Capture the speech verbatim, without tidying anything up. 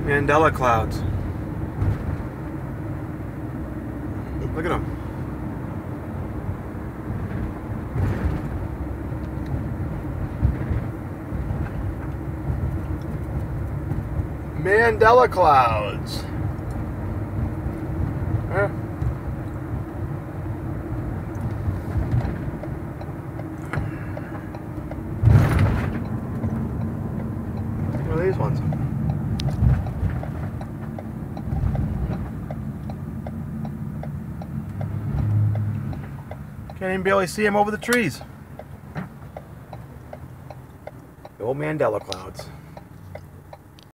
Mandela clouds. Look at them. Mandela clouds. Huh? What are these ones? Can't even barely see them over the trees. The old Mandela clouds.